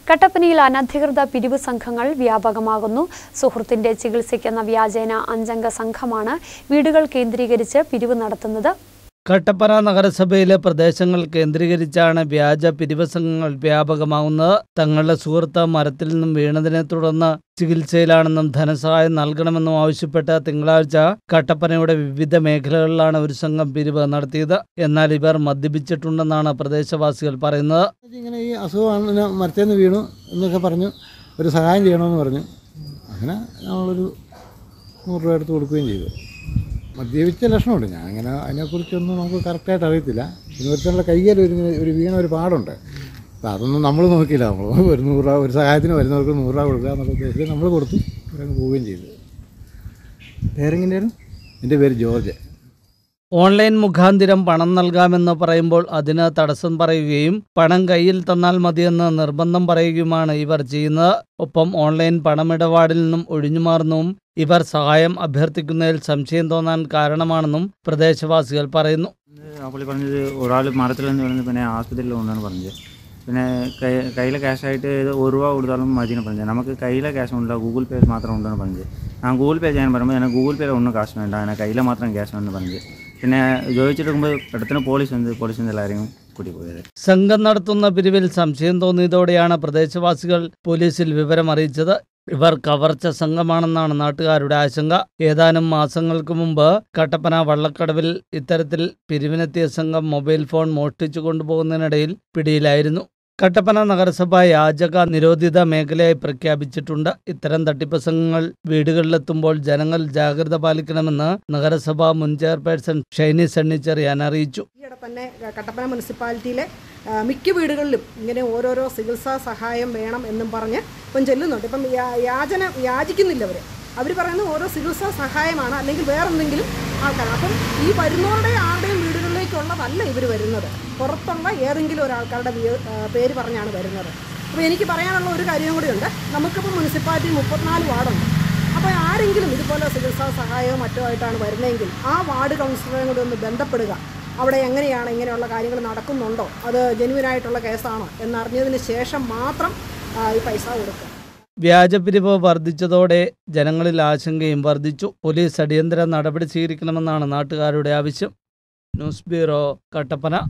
കട്ടപ്പനയിൽ അനധികൃത പിരിവ് സംഘങ്ങൾ വ്യാപകമാകുന്നു. സുഹൃത്തിന്റെ ചികിത്സയ്ക്കെന്ന വ്യാജേന 5 അംഗ സംഘമാണ് വീടുകൾ കേന്ദ്രീകരിച്ച് പിരിവ് നടത്തുന്നത്. കട്ടപ്പന നഗരസഭയിലെ പ്രദേശങ്ങൾ കേന്ദ്രീകരിച്ചാണ് വ്യാജ പിരിവ് സംഘങ്ങൾ വ്യാപകമാകുന്നത്. തങ്ങളുടെ സുഹൃത്ത് മരത്തിൽ നിന്നും വീണതിനെ തുടർന്ന് ചികിത്സയിലാണെന്നും ധനസഹായം നൽകണമെന്നും ആവശ്യപ്പെട്ട് തിങ്കളാഴ്ച കട്ടപ്പനയുടെ വിവിധ മേഖലകളിലാണ് ഒരു സംഘം പിരിവ് നടത്തിയത്. എന്നാൽ ഇവർ മദ്യപിച്ചിട്ടുണ്ടെന്നാണ് പ്രദേശവാസികൾ പറയുന്നത്. ഇങ്ങനെ ഈ അസുഖമാണ്, മരത്തിൽ നിന്ന് വീണു എന്നൊക്കെ പറഞ്ഞു ഒരു സഹായം ചെയ്യണമെന്ന് പറഞ്ഞു. അങ്ങനെ നമ്മളൊരു 100 രൂപ എടുത്ത് കൊടുക്കുകയും ചെയ്തു. മദ്യപിച്ച ലക്ഷണമുണ്ട്. ഞാൻ അങ്ങനെ അതിനെക്കുറിച്ചൊന്നും നമുക്ക് കറക്റ്റായിട്ട് അറിയത്തില്ല. പിന്നെ ഒരുത്തരുടെ കയ്യിൽ ഒരു വീണ ഒരു പാടുണ്ട്. അപ്പോൾ അതൊന്നും നമ്മൾ നോക്കിയില്ല. നമ്മൾ ഒരു 100 രൂപ ഒരു സഹായത്തിന് വരുന്നവർക്ക് 100 രൂപ കൊടുക്കുക എന്നൊക്കെ ഉദ്ദേശിച്ച് നമ്മൾ കൊടുത്തു. അവരങ്ങ് പോവുകയും ചെയ്തു. പേരെങ്ങനെയായിരുന്നു? എൻ്റെ പേര് ജോർജ്. ഓൺലൈൻ മുഖാന്തിരം പണം നൽകാമെന്ന് പറയുമ്പോൾ അതിന് തടസ്സം പറയുകയും പണം കയ്യിൽ തന്നാൽ മതിയെന്ന് നിർബന്ധം പറയുകയുമാണ് ഇവർ ചെയ്യുന്നത്. ഒപ്പം ഓൺലൈൻ പണമിടപാടിൽ നിന്നും ഒഴിഞ്ഞുമാറുന്നതും ഇവർ സഹായം അഭ്യർത്ഥിക്കുന്നതിൽ സംശയം തോന്നാൻ കാരണമാണെന്നും പ്രദേശവാസികൾ പറയുന്നു. അപ്പോൾ പറഞ്ഞത് ഒരാൾ മരത്തിൽ നിന്ന് പറഞ്ഞത് പിന്നെ ആശുപത്രിയിൽ കൊണ്ടാണ് പറഞ്ഞത്. പിന്നെ കയ്യിലെ ക്യാഷായിട്ട് 1 രൂപ കൊടുത്താലും മതിയെന്ന് പറഞ്ഞത്. നമുക്ക് കയ്യിലെ ക്യാഷ് ഉണ്ടോ, ഗൂഗിൾ പേ മാത്രം ഉണ്ടെന്ന് പറഞ്ഞത്. ഞാൻ ഗൂഗിൾ പേ ചെയ്യാൻ പറയുമ്പോൾ ഞാൻ ഗൂഗിൾ പേയിൽ ഒന്നും കാശ് വേണ്ട, ഞാൻ കയ്യിലെ മാത്രം ക്യാഷ് വേണമെന്ന് പറഞ്ഞത്. പിന്നെ ചോദിച്ചിട്ടെടുക്കുമ്പോൾ പെട്ടെന്ന് പോലീസിൻ്റെ എല്ലാവരെയും കൂടി പോയത്. സംഘം നടത്തുന്ന പിരിവിൽ സംശയം തോന്നിയതോടെയാണ് പ്രദേശവാസികൾ പോലീസിൽ വിവരം അറിയിച്ചത്. ഇവർ കവർച്ച സംഘമാണെന്നാണ് നാട്ടുകാരുടെ ആശങ്ക. ഏതാനും മാസങ്ങൾക്ക് മുമ്പ് കട്ടപ്പന വള്ളക്കടവിൽ ഇത്തരത്തിൽ പിരിവിനെത്തിയ സംഘം മൊബൈൽ ഫോൺ മോഷ്ടിച്ചു കൊണ്ടുപോകുന്നതിനിടയിൽ പിടിയിലായിരുന്നു. കട്ടപ്പന നഗരസഭ യാചക നിരോധിത മേഖലയായി പ്രഖ്യാപിച്ചിട്ടുണ്ട്. ഇത്തരം തട്ടിപ്പ് സംഘങ്ങൾ വീടുകളിലെത്തുമ്പോൾ ജനങ്ങൾ ജാഗ്രത പാലിക്കണമെന്ന് നഗരസഭ മുൻ ചെയർപേഴ്സൺ ഷൈനി സണ്ണിച്ചെറിയാൻ അറിയിച്ചു. ഈയിടെ തന്നെ കട്ടപ്പന മുനിസിപ്പാലിറ്റിയിലെ മിക്ക വീടുകളിലും ഇങ്ങനെ ഓരോരോ ചികിത്സാ സഹായം വേണം എന്നും പറഞ്ഞ് ഇപ്പം ചെല്ലുന്നുണ്ട്. ഇപ്പം യാചിക്കുന്നില്ല അവർ പറയുന്നത് ഓരോ ചികിത്സാ സഹായമാണ്, അല്ലെങ്കിൽ വേറെന്തെങ്കിലും ആൾക്കാരാണ്. അപ്പം ഈ വരുന്നവരുടെ ആരുടെയും വീടുകളിലേക്കുള്ളതല്ല ഇവർ വരുന്നത്, പുറത്തുള്ള ഏതെങ്കിലും ഒരാൾക്കാരുടെ പേര് പറഞ്ഞാണ് വരുന്നത്. അപ്പോൾ എനിക്ക് പറയാനുള്ള ഒരു കാര്യം കൂടിയുണ്ട്. നമുക്കിപ്പോൾ മുനിസിപ്പാലിറ്റി 34 വാർഡുണ്ട്. അപ്പോൾ ആരെങ്കിലും ഇതുപോലെ ചികിത്സാ സഹായമോ മറ്റോ ആയിട്ടാണ് വരുന്നതെങ്കിൽ ആ വാർഡ് കൗൺസിലറെയും കൂടി ഒന്ന് ബന്ധപ്പെടുക. അവിടെ എങ്ങനെയാണ് ഇങ്ങനെയുള്ള കാര്യങ്ങൾ നടക്കുന്നുണ്ടോ, അത് ജെന്യുവിനായിട്ടുള്ള കേസാണോ എന്നറിഞ്ഞതിന് ശേഷം മാത്രം ഈ പൈസ കൊടുക്കുക. വ്യാജപിരിവ് വർദ്ധിച്ചതോടെ ജനങ്ങളിൽ ആശങ്കയും വർദ്ധിച്ചു. പോലീസ് അടിയന്തര നടപടി സ്വീകരിക്കണമെന്നാണ് നാട്ടുകാരുടെ ആവശ്യം. News bureau, Kattappana.